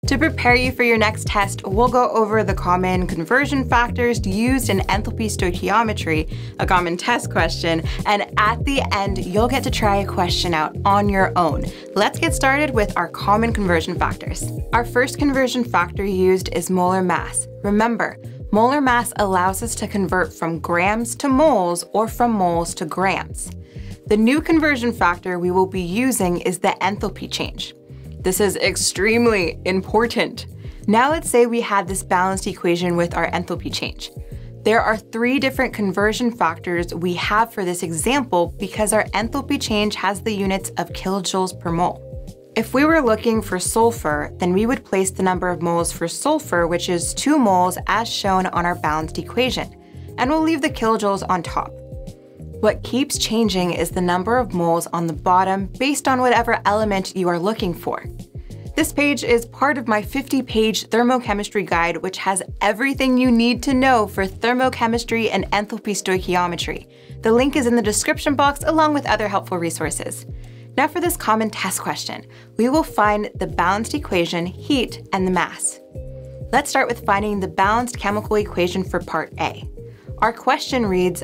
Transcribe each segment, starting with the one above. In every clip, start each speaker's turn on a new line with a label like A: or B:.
A: To prepare you for your next test, we'll go over the common conversion factors used in enthalpy stoichiometry, a common test question, and at the end, you'll get to try a question out on your own. Let's get started with our common conversion factors. Our first conversion factor used is molar mass. Remember, molar mass allows us to convert from grams to moles or from moles to grams. The new conversion factor we will be using is the enthalpy change. This is extremely important. Now let's say we had this balanced equation with our enthalpy change. There are 3 different conversion factors we have for this example because our enthalpy change has the units of kilojoules per mole. If we were looking for sulfur, then we would place the number of moles for sulfur, which is 2 moles as shown on our balanced equation, and we'll leave the kilojoules on top. What keeps changing is the number of moles on the bottom based on whatever element you are looking for. This page is part of my 50-page thermochemistry guide, which has everything you need to know for thermochemistry and enthalpy stoichiometry. The link is in the description box along with other helpful resources. Now for this common test question, we will find the balanced equation, heat, and the mass. Let's start with finding the balanced chemical equation for part A. Our question reads,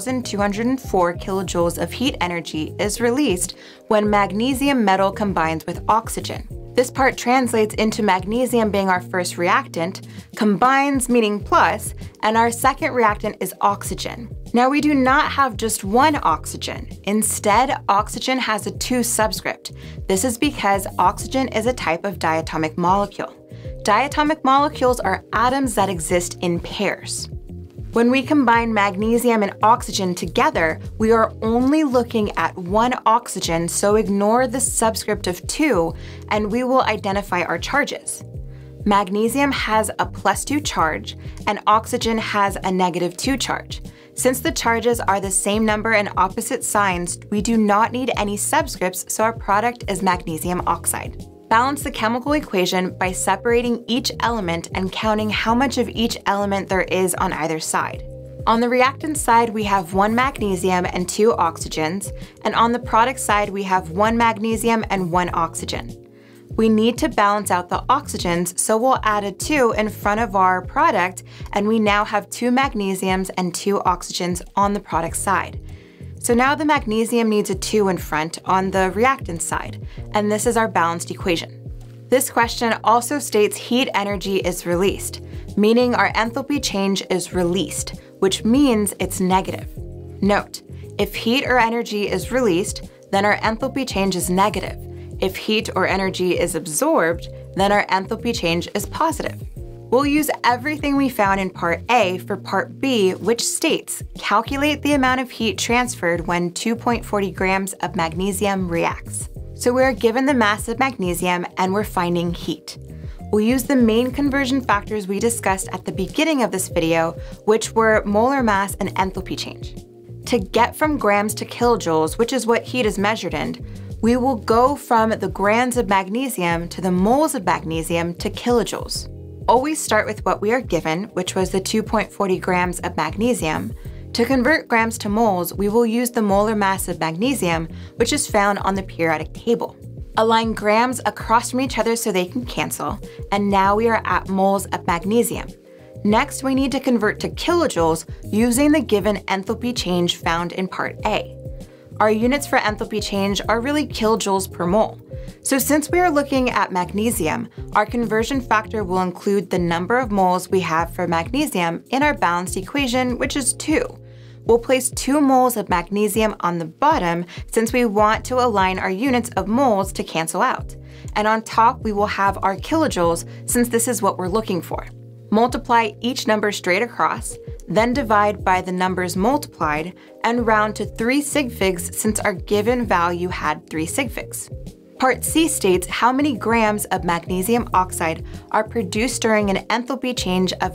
A: 1,204 kilojoules of heat energy is released when magnesium metal combines with oxygen. This part translates into magnesium being our first reactant, combines meaning plus, and our second reactant is oxygen. Now we do not have just one oxygen. Instead, oxygen has a 2 subscript. This is because oxygen is a type of diatomic molecule. Diatomic molecules are atoms that exist in pairs. When we combine magnesium and oxygen together, we are only looking at 1 oxygen, so ignore the subscript of 2, and we will identify our charges. Magnesium has a +2 charge, and oxygen has a -2 charge. Since the charges are the same number and opposite signs, we do not need any subscripts, so our product is magnesium oxide. Balance the chemical equation by separating each element and counting how much of each element there is on either side. On the reactant side, we have 1 magnesium and 2 oxygens, and on the product side, we have 1 magnesium and 1 oxygen. We need to balance out the oxygens, so we'll add a 2 in front of our product, and we now have 2 magnesiums and 2 oxygens on the product side. So now the magnesium needs a 2 in front on the reactant side, and this is our balanced equation. This question also states heat energy is released, meaning our enthalpy change is released, which means it's negative. Note, if heat or energy is released, then our enthalpy change is negative. If heat or energy is absorbed, then our enthalpy change is positive. We'll use everything we found in part A for part B, which states, calculate the amount of heat transferred when 2.40 grams of magnesium reacts. So we're given the mass of magnesium and we're finding heat. We'll use the main conversion factors we discussed at the beginning of this video, which were molar mass and enthalpy change. To get from grams to kilojoules, which is what heat is measured in, we will go from the grams of magnesium to the moles of magnesium to kilojoules. Always start with what we are given, which was the 2.40 grams of magnesium. To convert grams to moles, we will use the molar mass of magnesium, which is found on the periodic table. Align grams across from each other so they can cancel, and now we are at moles of magnesium. Next, we need to convert to kilojoules using the given enthalpy change found in part A. Our units for enthalpy change are really kilojoules per mole. So since we are looking at magnesium, our conversion factor will include the number of moles we have for magnesium in our balanced equation, which is 2. We'll place 2 moles of magnesium on the bottom since we want to align our units of moles to cancel out. And on top, we will have our kilojoules since this is what we're looking for. Multiply each number straight across, then divide by the numbers multiplied, and round to 3 sig figs since our given value had 3 sig figs. Part C states how many grams of magnesium oxide are produced during an enthalpy change of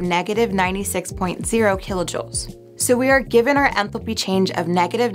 A: -96.0 kilojoules. So we are given our enthalpy change of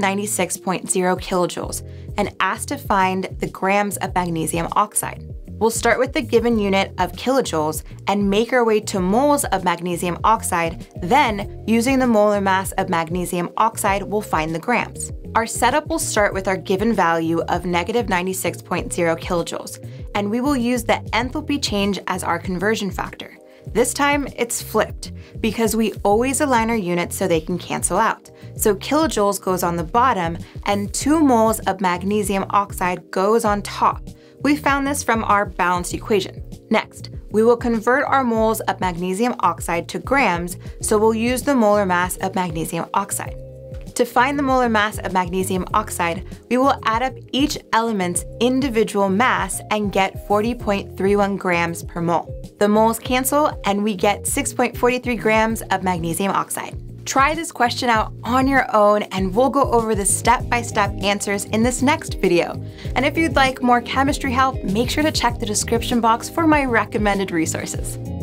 A: -96.0 kilojoules and asked to find the grams of magnesium oxide. We'll start with the given unit of kilojoules and make our way to moles of magnesium oxide, then, using the molar mass of magnesium oxide, we'll find the grams. Our setup will start with our given value of -96.0 kilojoules, and we will use the enthalpy change as our conversion factor. This time, it's flipped, because we always align our units so they can cancel out. So kilojoules goes on the bottom, and 2 moles of magnesium oxide goes on top. We found this from our balanced equation. Next, we will convert our moles of magnesium oxide to grams, so we'll use the molar mass of magnesium oxide. To find the molar mass of magnesium oxide, we will add up each element's individual mass and get 40.31 grams per mole. The moles cancel and we get 6.43 grams of magnesium oxide. Try this question out on your own and we'll go over the step-by-step answers in this next video. And if you'd like more chemistry help, make sure to check the description box for my recommended resources.